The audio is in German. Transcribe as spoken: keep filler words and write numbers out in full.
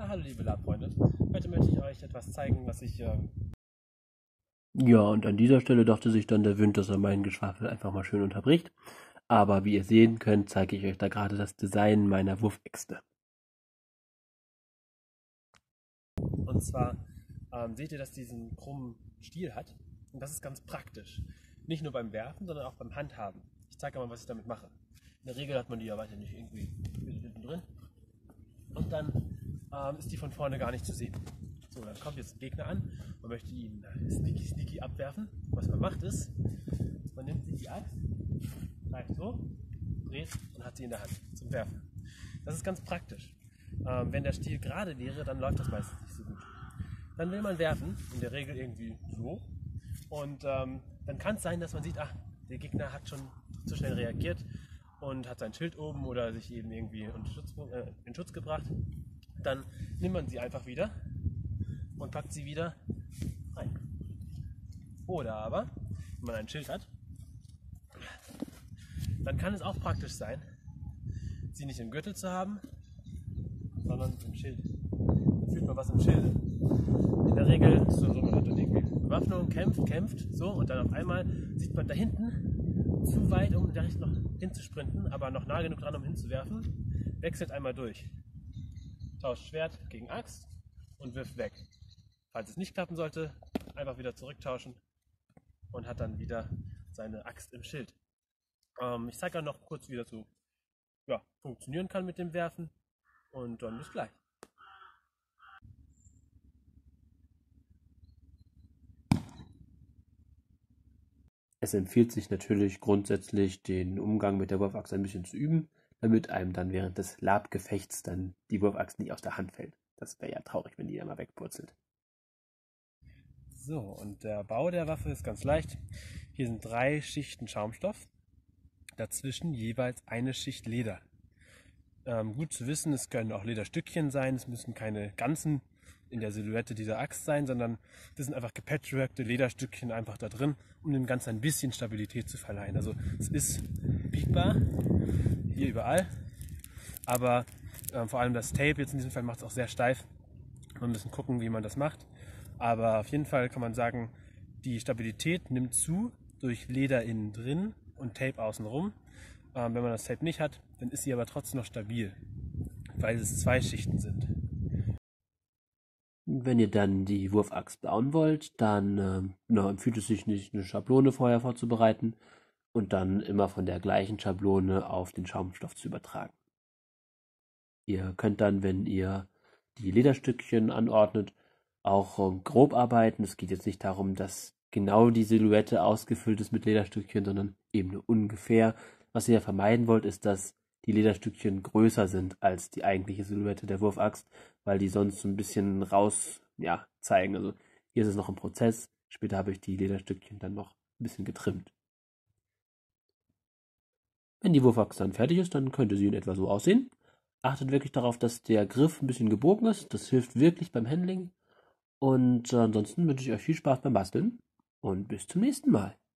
Ja, hallo liebe Labfreunde. Heute möchte ich euch etwas zeigen, was ich... Ähm Ja, und an dieser Stelle dachte sich dann der Wind, dass er meinen Geschwafel einfach mal schön unterbricht. Aber wie ihr sehen könnt, zeige ich euch da gerade das Design meiner Wurfäxte. und zwar ähm, seht ihr, dass diesen krummen Stiel hat. Und das ist ganz praktisch. Nicht nur beim Werfen, sondern auch beim Handhaben. Ich zeige mal, was ich damit mache. In der Regel hat man die ja weiter nicht irgendwie hinten drin. Und dann ähm, ist die von vorne gar nicht zu sehen. So, dann kommt jetzt ein Gegner an, man möchte ihn sneaky sneaky abwerfen. Was man macht ist, man nimmt sich die Axt, greift so, dreht und hat sie in der Hand zum Werfen. Das ist ganz praktisch. Ähm, wenn der Stiel gerade wäre, dann läuft das meistens nicht so gut. Dann will man werfen, in der Regel irgendwie so. Und ähm, dann kann es sein, dass man sieht, ach, der Gegner hat schon zu schnell reagiert und hat sein Schild oben oder sich eben irgendwie in Schutz, äh, in Schutz gebracht. Dann nimmt man sie einfach wieder und packt sie wieder rein. Oder aber, wenn man ein Schild hat, dann kann es auch praktisch sein, sie nicht im Gürtel zu haben, sondern im Schild. Dann fühlt man was im Schild. In der Regel so, so man hat dann irgendwie Bewaffnung, kämpft, kämpft, so und dann auf einmal sieht man da hinten zu weit, um da noch hinzusprinten, aber noch nah genug dran, um hinzuwerfen, wechselt einmal durch. Tauscht Schwert gegen Axt und wirft weg. Falls es nicht klappen sollte, einfach wieder zurücktauschen und hat dann wieder seine Axt im Schild. Ähm, ich zeige auch noch kurz, wie das so ja, funktionieren kann mit dem Werfen und dann bis gleich. Es empfiehlt sich natürlich grundsätzlich, den Umgang mit der Wurfaxt ein bisschen zu üben, damit einem dann während des Labgefechts dann die Wurfaxt nicht aus der Hand fällt. Das wäre ja traurig, wenn die dann mal wegpurzelt. So, und der Bau der Waffe ist ganz leicht. Hier sind drei Schichten Schaumstoff, dazwischen jeweils eine Schicht Leder. Ähm, gut zu wissen, es können auch Lederstückchen sein, es müssen keine ganzen in der Silhouette dieser Axt sein, sondern das sind einfach gepatchworkte Lederstückchen einfach da drin, um dem Ganzen ein bisschen Stabilität zu verleihen. Also es ist biegbar, hier überall, aber äh, vor allem das Tape jetzt in diesem Fall macht es auch sehr steif. Man muss gucken, wie man das macht, aber auf jeden Fall kann man sagen, die Stabilität nimmt zu durch Leder innen drin und Tape außenrum. Ähm, wenn man das Tape nicht hat, dann ist sie aber trotzdem noch stabil, weil es zwei Schichten sind. Wenn ihr dann die Wurfaxt bauen wollt, dann äh, na, empfiehlt es sich nicht, eine Schablone vorher vorzubereiten und dann immer von der gleichen Schablone auf den Schaumstoff zu übertragen. Ihr könnt dann, wenn ihr die Lederstückchen anordnet, auch äh, grob arbeiten. Es geht jetzt nicht darum, dass genau die Silhouette ausgefüllt ist mit Lederstückchen, sondern eben nur ungefähr. Was ihr ja vermeiden wollt, ist, dass die Lederstückchen größer sind als die eigentliche Silhouette der Wurfaxt, weil die sonst so ein bisschen raus, ja, zeigen. Also hier ist es noch im Prozess. Später habe ich die Lederstückchen dann noch ein bisschen getrimmt. Wenn die Wurfaxt dann fertig ist, dann könnte sie in etwa so aussehen. Achtet wirklich darauf, dass der Griff ein bisschen gebogen ist. Das hilft wirklich beim Handling. Und äh, ansonsten wünsche ich euch viel Spaß beim Basteln und bis zum nächsten Mal.